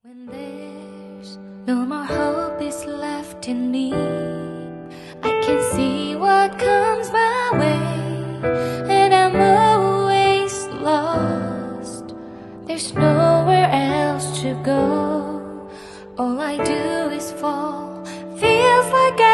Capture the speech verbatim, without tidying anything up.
When there's no more hope is left in me, I can see what comes my way, and I'm always lost. There's nowhere else to go. All I do is fall. Feels like I